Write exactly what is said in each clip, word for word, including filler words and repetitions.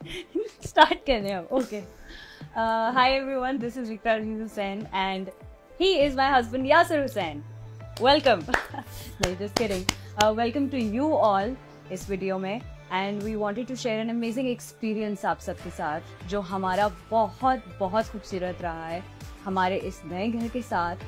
Start कर रहे हैं हम. Okay. Hi everyone, this is Rikhtar Hussain and he is my husband Yasir Hussain. Welcome. No, just kidding. Uh, welcome to you all इस वीडियो में and we wanted to share an amazing experience आप सबके साथ जो हमारा बहुत बहुत खूबसूरत रहा है हमारे इस नए घर के साथ.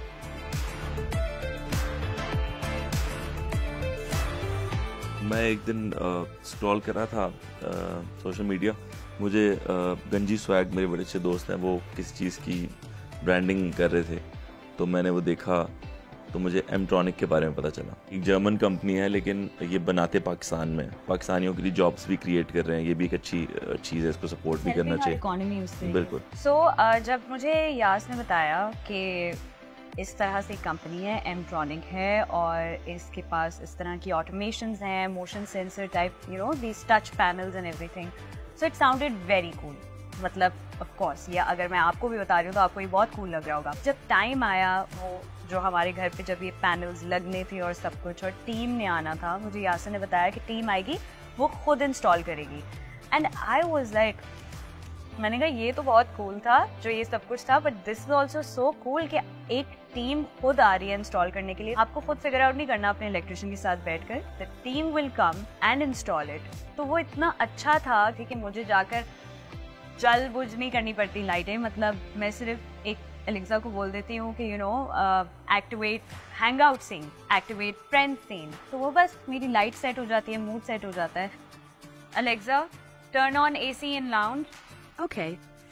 मैं एक दिन स्क्रॉल कर रहा था सोशल मीडिया. मुझे uh, गंजी स्वैग मेरे बड़े अच्छे दोस्त हैं, वो किसी चीज़ की ब्रांडिंग कर रहे थे तो मैंने वो देखा तो मुझे एमट्रॉनिक के बारे में पता चला. एक जर्मन कंपनी है लेकिन ये बनाते पाकिस्तान में, पाकिस्तानियों के लिए जॉब्स भी क्रिएट कर रहे हैं. ये भी एक अच्छी चीज़ है, इसको सपोर्ट भी करना चाहिए. इकोनॉमी उससे. बिल्कुल. सो so, uh, जब मुझे यास ने बताया कि इस तरह से कंपनी है, एमट्रॉनिक है और इसके पास इस तरह की ऑटोमेशंस हैं, motion sensor type, you know, these touch panels and everything. So it sounded very cool. मतलब ऑफ कोर्स या अगर मैं आपको भी बता रही हूँ तो आपको ये बहुत कूल लग रहा होगा. जब टाइम आया वो जो हमारे घर पे जब ये पैनल्स लगने थे और सब कुछ और टीम ने आना था, मुझे यासर ने बताया कि टीम आएगी वो खुद इंस्टॉल करेगी. एंड आई वाज लाइक, मैंने कहा ये तो बहुत कूल था जो ये सब कुछ था, but this is also so cool कि एक टीम खुद आ रही है इंस्टॉल करने के लिए. आपको खुद फिगर आउट नहीं करना अपने इलेक्ट्रिशियन के साथ बैठकर, the team will come and install it. तो वो इतना अच्छा था कि मुझे जाकर जल बुझ नहीं करनी पड़ती लाइटें. मतलब मैं सिर्फ एक एलेक्सा को बोल देती हूँ कि you know activate hang out seen, activate friend seen, तो वो बस मेरी लाइट सेट हो जाती है, मूड सेट हो जाता है. Alexa turn on AC in lounge. Okay.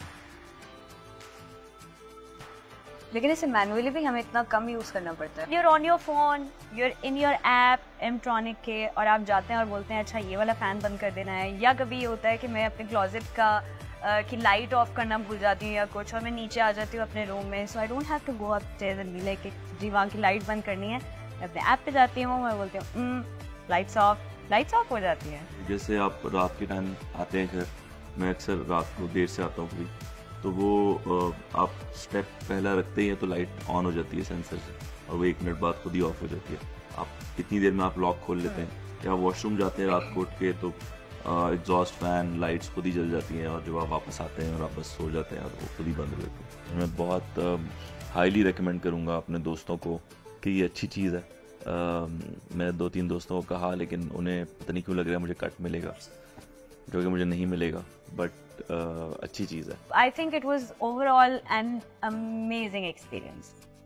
लेकिन इसे मैनुअली भी हमें इतना कम यूज करना पड़ता है. You're on your phone, you're in your app Emtronic के, और आप जाते हैं और बोलते हैं अच्छा ये वाला फैन बंद कर देना है. या कभी ये होता है कि मैं अपने क्लोजेट का uh, की लाइट ऑफ करना भूल जाती हूँ या कुछ, और मैं नीचे आ जाती हूँ अपने रूम में. So I don't have to go upstairs and be like जी वहाँ की लाइट बंद करनी है. मैं अपने ऐप पे जाती हूँ, मैं बोलती हूँ लाइट्स ऑफ, लाइट्स ऑफ हो जाती है. जैसे आप रात के टाइम आते हैं घर, मैं अक्सर रात को देर से आता हूँ कभी, तो वो आप स्टेप पहला रखते ही हैं तो लाइट ऑन हो जाती है सेंसर से, और वो एक मिनट बाद खुद ही ऑफ हो जाती है. आप इतनी देर में आप लॉक खोल लेते हैं. या वॉशरूम जाते हैं रात को उठ के तो एग्जॉस्ट फैन लाइट्स खुद ही जल जाती हैं, और जब आप वापस आते हैं और आप बस सो जाते हैं और वो खुद ही बंद हो जाती है. मैं बहुत हाईली रिकमेंड करूँगा अपने दोस्तों को कि ये अच्छी चीज़ है. uh, मैं दो तीन दोस्तों को कहा लेकिन उन्हें पता नहीं क्यों लग रहा है मुझे कट मिलेगा, जो कि मुझे नहीं मिलेगा, बट uh, अच्छी चीज़ है. I think it was overall an amazing experience.